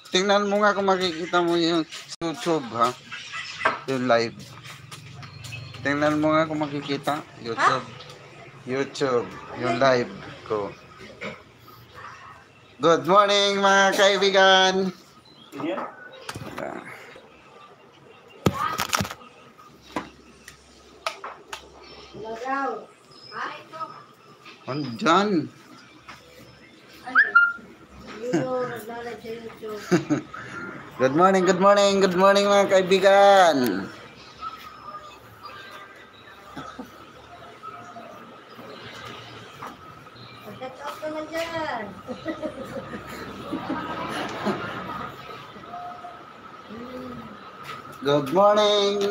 Tingnan mo nga kung makikita mo yung YouTube, ha? Yung live. Tingnan mo nga kung makikita. YouTube. YouTube. Yung live ko. Good morning, mga kaibigan. Andyan. Good morning, good morning, good morning, mga kaibigan. Good morning.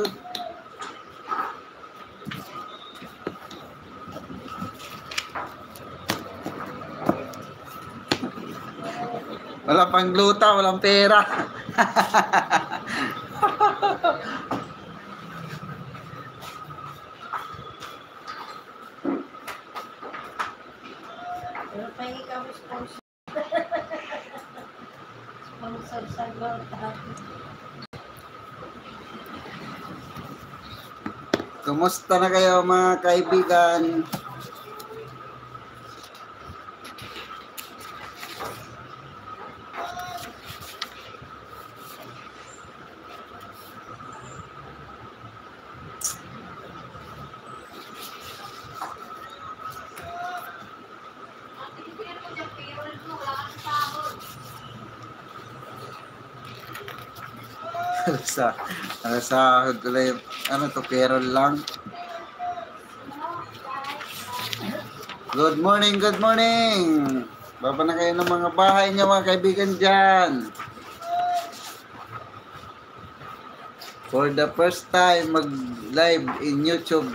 Wala pang gluta, walang pera. Pero pahingi ka mo sponsor. Sponsor sa gluta. Kumusta na kayo, mga kaibigan? sa ano to, pero lang. Good morning, good morning. Baba na kayo ng mga bahay niyo, mga kaibigan dyan. For the first time mag-live in YouTube.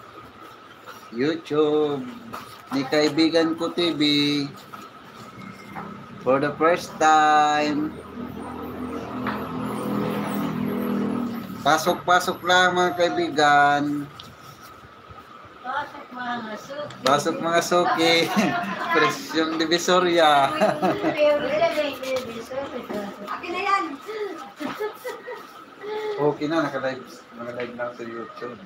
YouTube ni Kaibigan Ko TV. For the first time. Pasok-pasok lang, mga kaibigan. Pasok mga suki. Pasok mga suki. Presyong Divisoria. Akin na yan. Okay na, naka-live lang sa YouTube.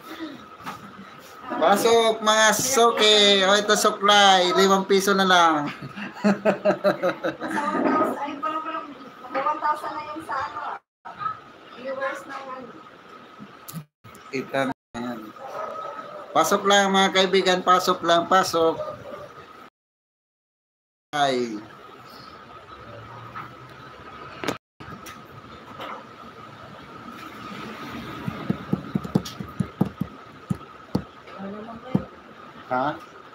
Pasok mga suki. O ito suklay, 5 piso na lang. Ay, parang 1,000 na yung sa ano. Viewers naman. Kita na yan. Pasok lang, mga kaibigan, pasok lang, pasok. Ay. Ha?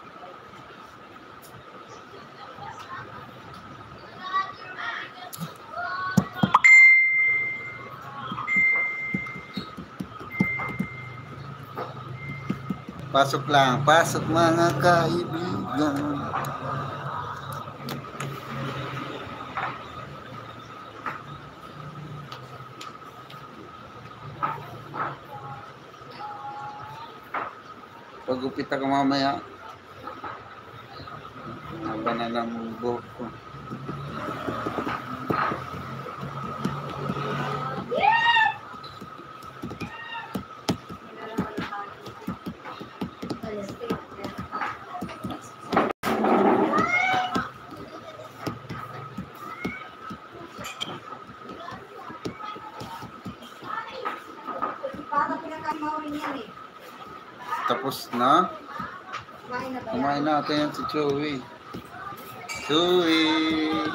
Pasok lang, pasok mga kaibigan. Pagupit ako mamaya. Haba na lang buhok ko. Tapos na. Kumain natin yan si Joey. Joey.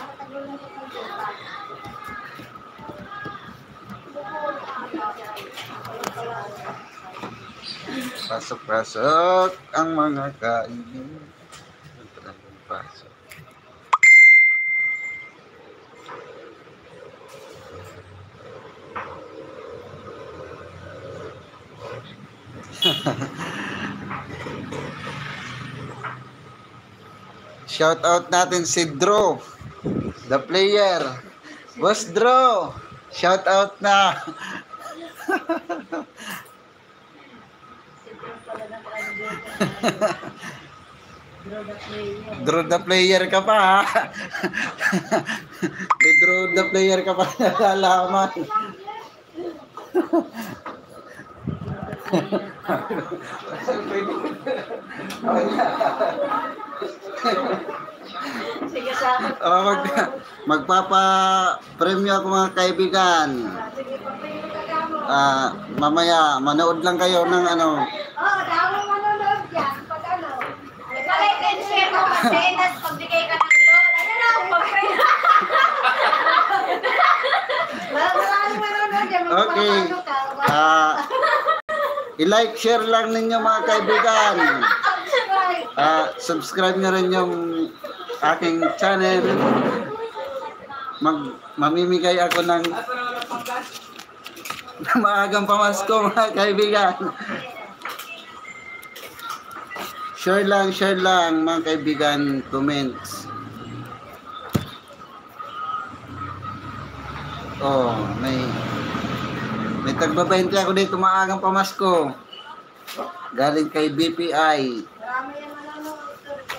Pasok-pasok ang mga kaibigan. Pasok. Shout out natin si Drew, the player. Boss Drew, shout out na. Draw the player ka pa ha. May draw the player ka pa nalalaman. Sige sa akin. Magpapa-premyo ako mga kaibigan. Sige, pagpili ka mo. Mamaya, manood lang kayo ng ano. Oo, dahil manonood yan. Pag ano. Like and share mo kasi, tapos pagbigay ka ng load. Ano na, pagpili. Maraming manonood yan. Okay. Magpapano ka. I-like, share lang ninyo mga kaibigan. Subscribe. Subscribe nyo rin yung aking channel. Mamimigay ako ng maagang pamasko mga kaibigan. Share lang mga kaibigan, comments. Oh, may tagba-20 ako dito maagang pamasko. Galing kay BPI. Marami yung manonood.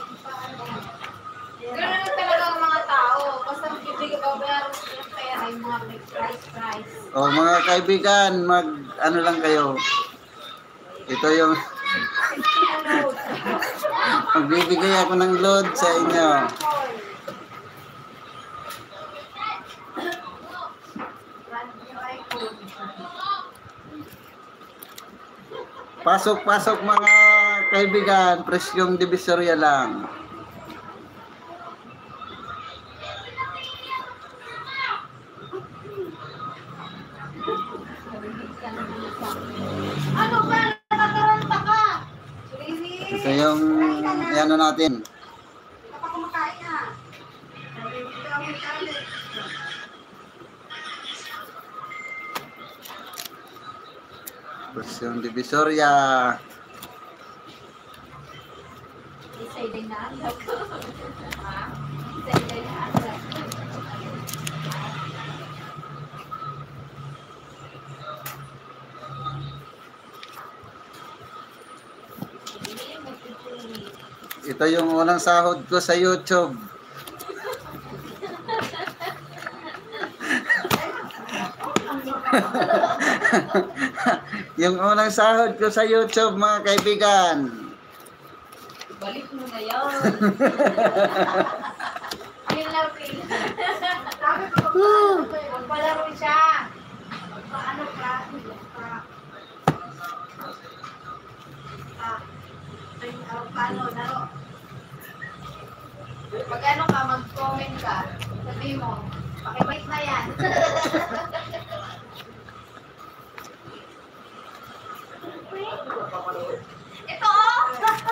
Ganun lang talaga ang mga tao. Basta magbibigay ka bayaran mo ng pera yung mga price. Oh, mga kaibigan, ano lang kayo. Ito yung magbibigay ako ng load sa inyo. Pasok mga kaibigan, presyong divisorya lang. Ano ba? Nakataranta ka? Ito yung ano natin. Kapag kumakain na. Ito ang kalit. Presyong divisorya. Isa-isa na anak ko. Ha? Isa-isa na anak ko. Ito yung unang sahod ko sa YouTube. Yung unang sahod ko sa YouTube mga kaibigan. Balik mo na yun. Kailan. Sabi ko, Magpalaro siya. paano ka? Paano, laro? Pag ano ka, mag-comment ka. Sabi mo, pakibait na yan. Ito oh!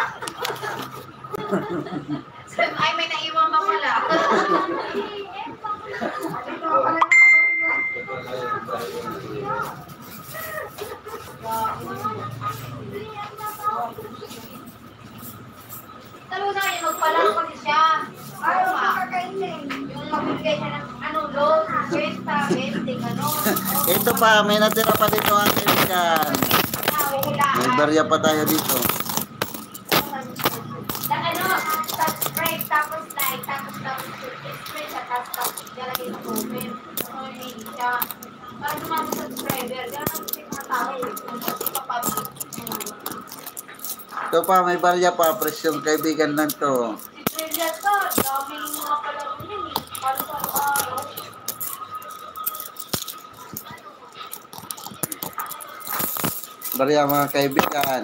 Ay, may naiwan pa pala. Ito pala Talo na yun, magpalaro ko siya. ayaw Tama. makakainin. Yung magbigay siya ng ano, loan, 20, 20, gano'n. Ito pa, may natira pa dito mga kaibigan. May barya pa tayo dito. Ano, subscribe, tapos like, tapos subscribe siya, tapos lalagay sa comment. So, hindi siya. Para dumami subscriber, gano'n ang mga tao. Hindi pa public. Ito pa, may barya pa. Presyong kaibigan lang to. Si Trillia to, daming mga palaro niyan eh. Para sa araw. Barya mga kaibigan.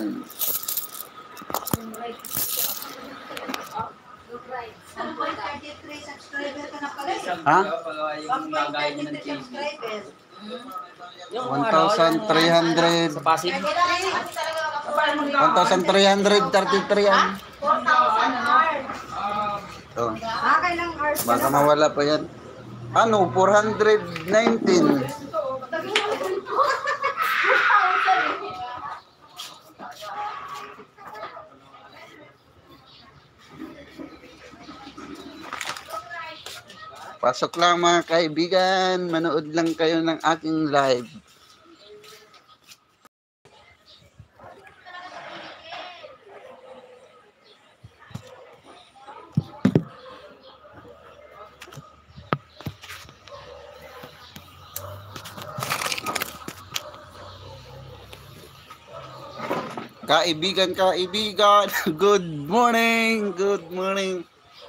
Ano po, 33 subscriber ka na pala eh. Ha? Yung gagaya niya ng 33 TV. subscribers. Yung 1,300. sa Pasig. Kailangan kasi talaga 1,333 yan. 4,000 hours. Ito. Kailang hours ka Baka na. mawala pa yan. Ano? 419. Pasok lang mga kaibigan. Manood lang kayo ng aking live. Kaibigan, kaibigan. Good morning. Good morning.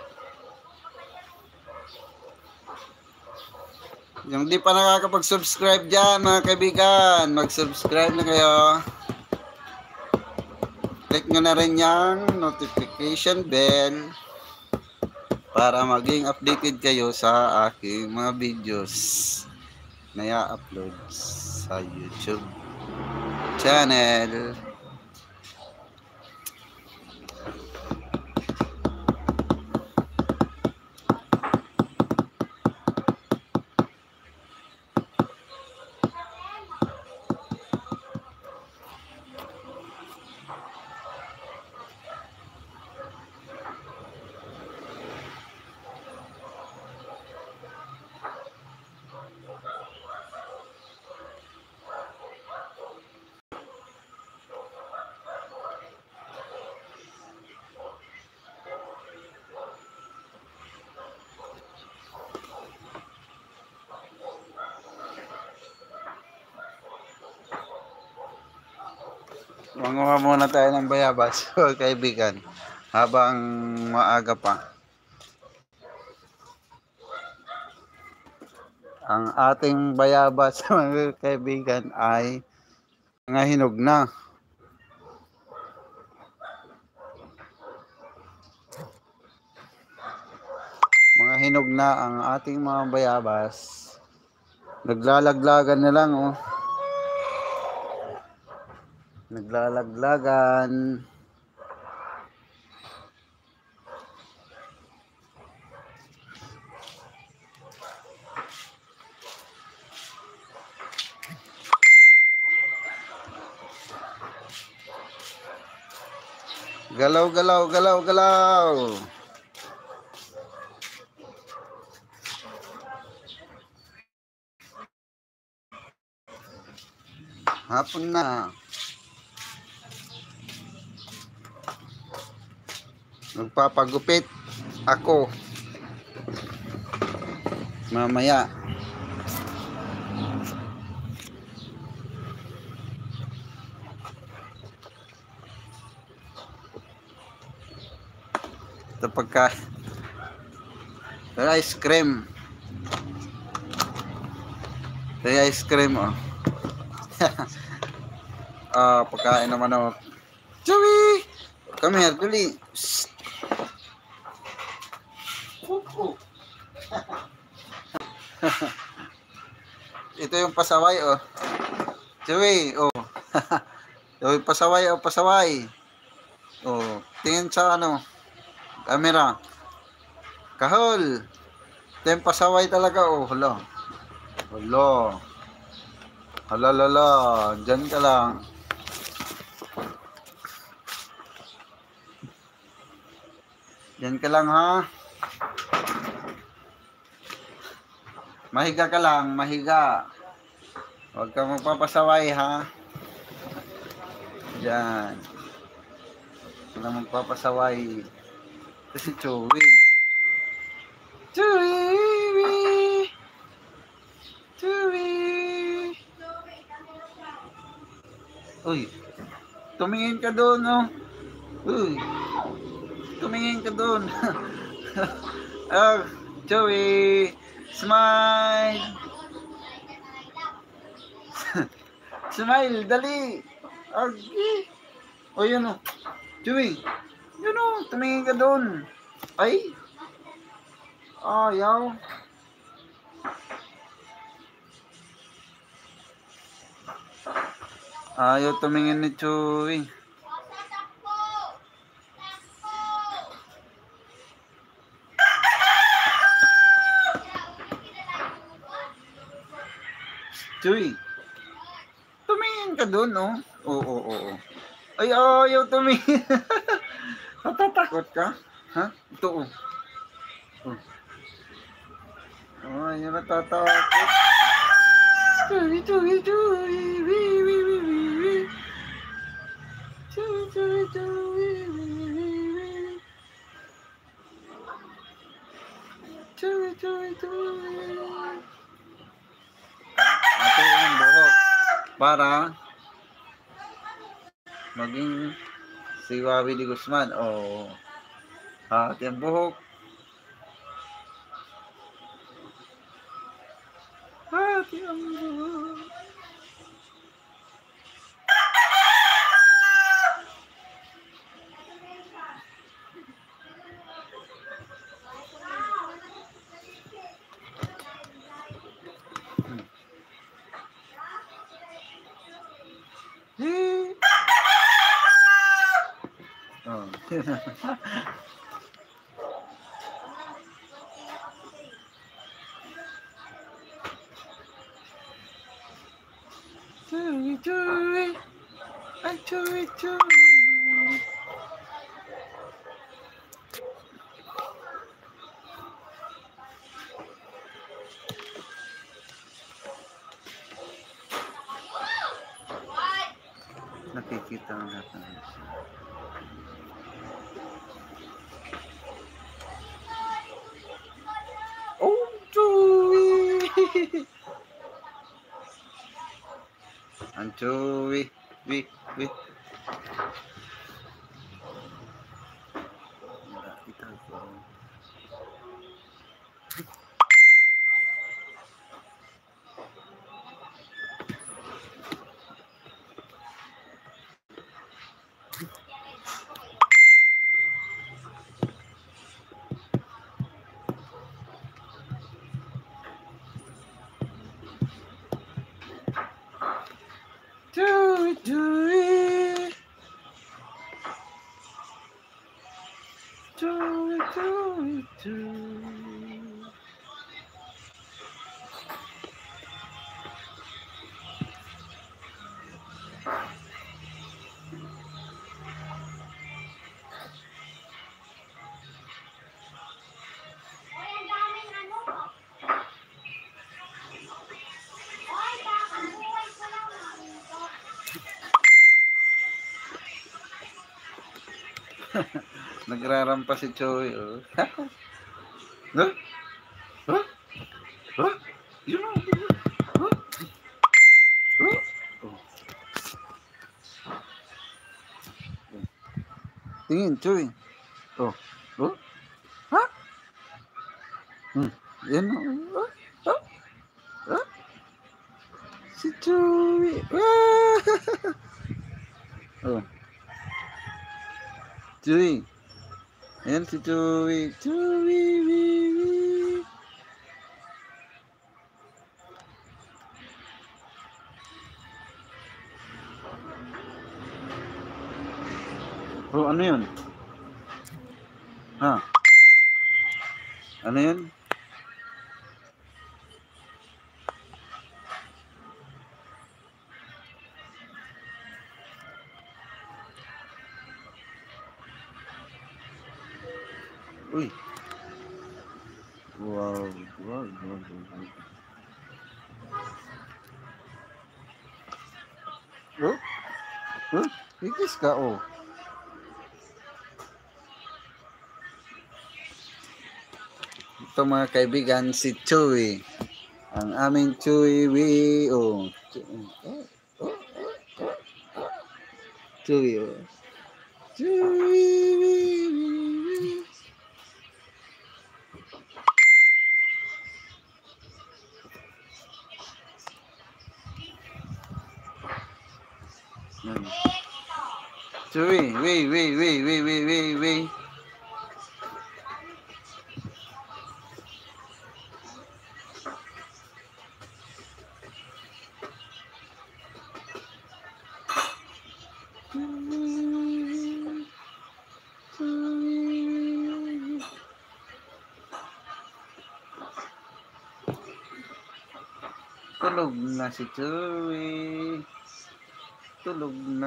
Yung di pa nakakapag-subscribe dyan, mga kaibigan, mag-subscribe na kayo. Click nyo na rin yung notification bell para maging updated kayo sa aking mga videos na i-upload sa YouTube channel. Manguha muna tayo ng bayabas, kaibigan, habang maaga pa. Ang ating bayabas, mga kaibigan, ay mga hinog na. Mga hinog na ang ating mga bayabas. Naglalaglagan na lang, oh. Naglalaglagan. Galaw, galaw, galaw, galaw. Hapon na. Magpapagupit ako mamaya. Ito pagka ice cream. Ito ice cream, oh. Pagkain naman ako. Joey! Come here, dali. Ito yung pasaway, oh. Joey, oh. Ito yung pasaway, oh, pasaway. Oh, tingin sa ano, camera. Kahol. Ito yung pasaway talaga, oh. Hala. Hala. Hala, lala. Diyan ka lang. Diyan ka lang, ha. Mahiga ka lang, mahiga. Huwag ka magpapasaway, ha. Diyan. Huwag ka magpapasaway. Ito si Chewy. Chewy! Chewy! Uy, tumingin ka doon, no? Uy, tumingin ka doon. Chewy! Smile! Smile, dali! Agi! O, yun o. Chewy! Yun o, tumingin ka doon. Ay! Ayaw. Ayaw tumingin ni Chewy. Chewy, tumingin ka doon, no? Oo. Ay, ayaw tumingin. Natatakot ka? Ha? Ito, oh. Ay, natatakot. Chewy. Chewy. Ito yung buhok. Para maging si Wawi de Guzman. O, hati ang buhok. Hati ang buhok. Oh. Chewy, chewy. Ay, chewy, chewy. Nakikita ang lahat ng isa. Oh, chewy. Ang chewy. Wi. Itago. Chewy, chewy. Chewy, chewy, chewy. Ay, ang daming ano. Ay, kakabuhay ko lang. Nagrarampa si Chewy. Oh. Huh? Huh? Huh? You know? Huh? Huh? Oh. Tingin, Chewy. Oh. Oh. Ha? Yan o. Oh. Oh. Si Chewy. Ah! Oh. Chewy. Ayan si Chewy. Chewy, wee. Oh, ano yun? Ha? Ano yun? Uy. Wow. Oh? Oh? Ikis ka, oh. Ito mga kaibigan, si Chewy. Ang aming Chewy, oh. Chewy, oh. Chewy. Chewy, wait. Tulog na si Chewy. Tulog na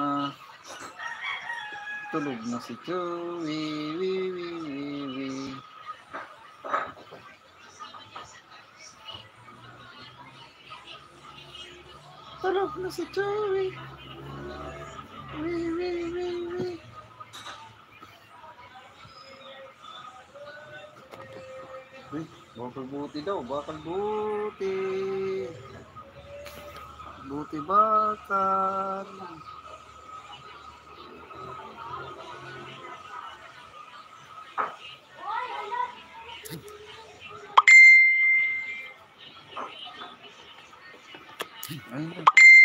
si Chewy. Wee. Tulog na si Chewy. Wee. Uy, bakal buti daw, bakal buti. Buti bakal. Ayun.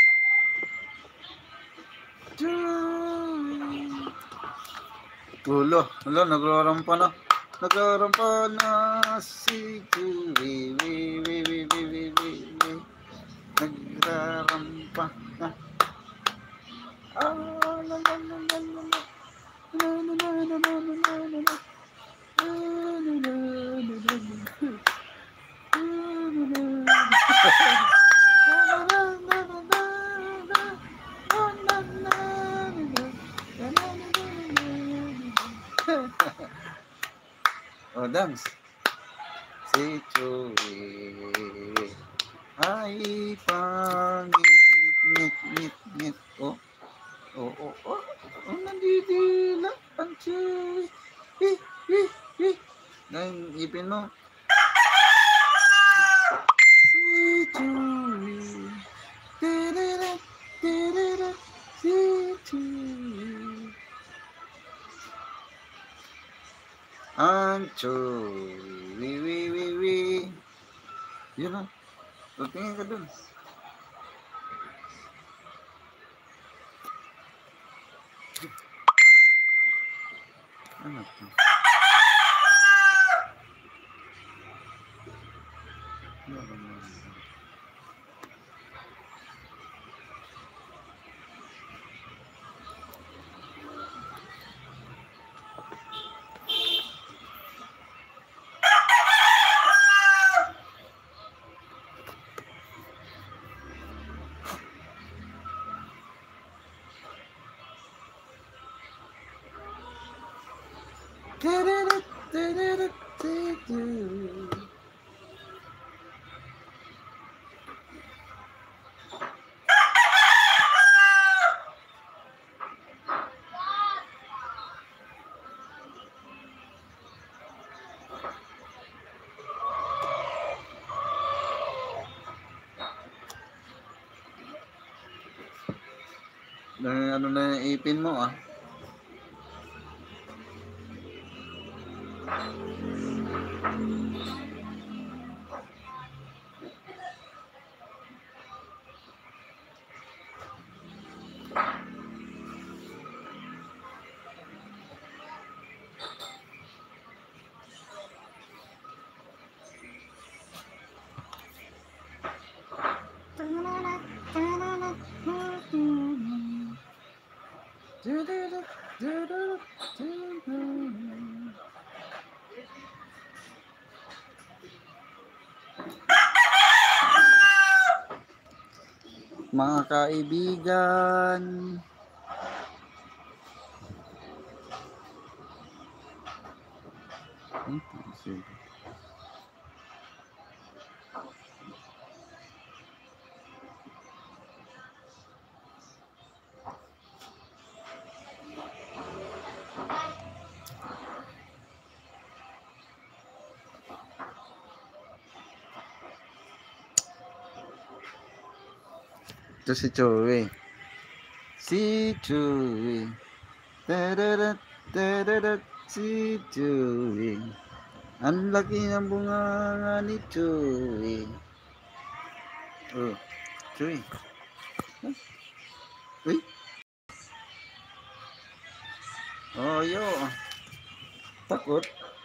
Ulo, ulo, nagrarampa na. Nagrarampa na si Julie. Nagrarampa na. Ah, la, la, la, la, la, la. La, la, la, la, la, la, la, la, la. La, la, la, la, la, la. Oh, dance. Si Chewie ay pangit, ngit. Oh, oh. Oh, nandidila ang Chewie. Dahil ipin mo. Si Chewie. Si Chewie. Ang Chewie. Yun na. Tingin ka dun. Ano to? Ano na yung ipin mo ah? Mga kaibigan, ito si Chewie. Si Chewie. Si Chewie. Ang laki ng bunganga ni Chewie. Oh, Chewie. Uy. Oh, yo. Takot.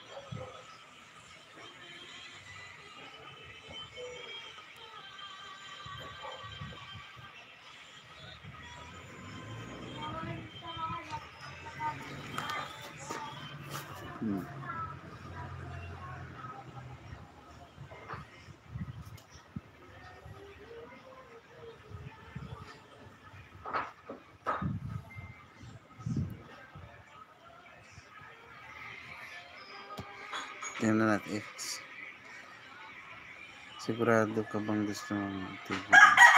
Tingnan natin if sigurado ka bang gusto mong tigil.